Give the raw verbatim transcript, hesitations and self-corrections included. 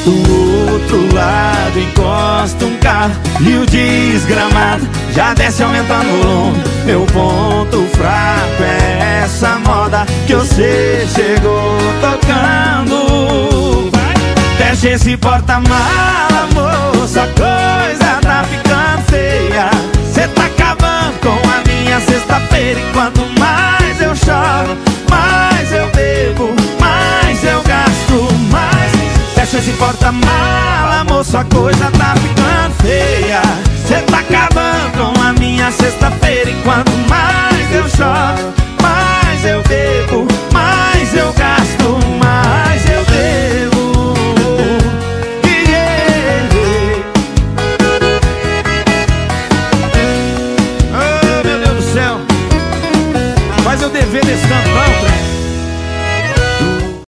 Do outro lado encosta um carro e o desgramado já desce aumentando o volume. Meu ponto fraco é essa moda que você chegou tocando. Fecha esse porta-mala, moça, a coisa tá ficando feia. Cê tá acabando com a minha sexta-feira. Enquanto mais eu choro, mais eu bebo, mais eu gasto, mais. Fecha esse porta-mala, moça, a coisa tá ficando feia. Cê tá acabando com a minha sexta-feira. Enquanto mais